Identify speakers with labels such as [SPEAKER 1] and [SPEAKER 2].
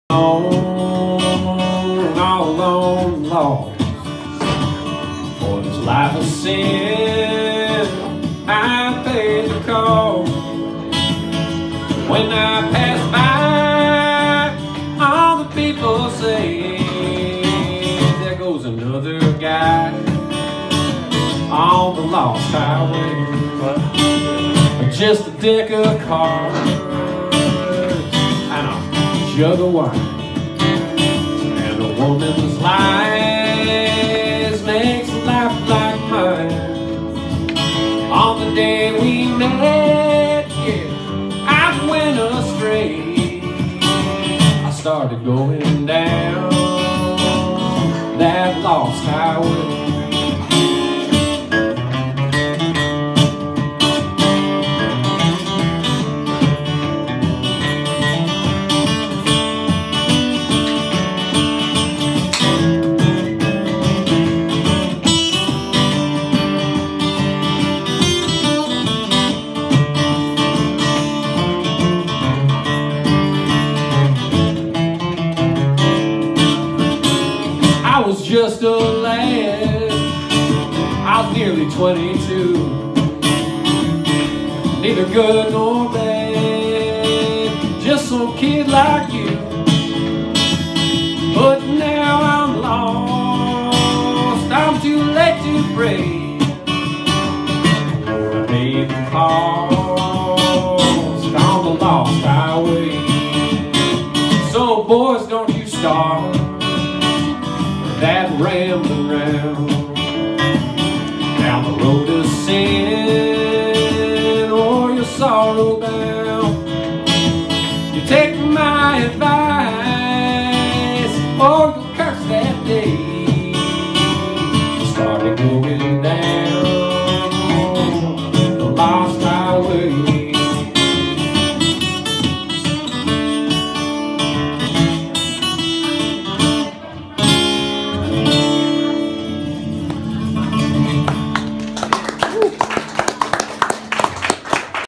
[SPEAKER 1] all alone, lost. For this life of sin, I paid the cost. When I pass by, all the people say, there goes another guy on the lost highway. Just a deck of cards and a jug of wine, and a woman's lies makes a life like mine. On the day we met, yeah, I went astray. I started going down that lost highway. I was just a lad, I was nearly 22. Neither good nor bad, just some kid like you. But now I'm lost, I'm too late to pray. I paid the cost on the lost highway. So boys, don't you start that rambling round.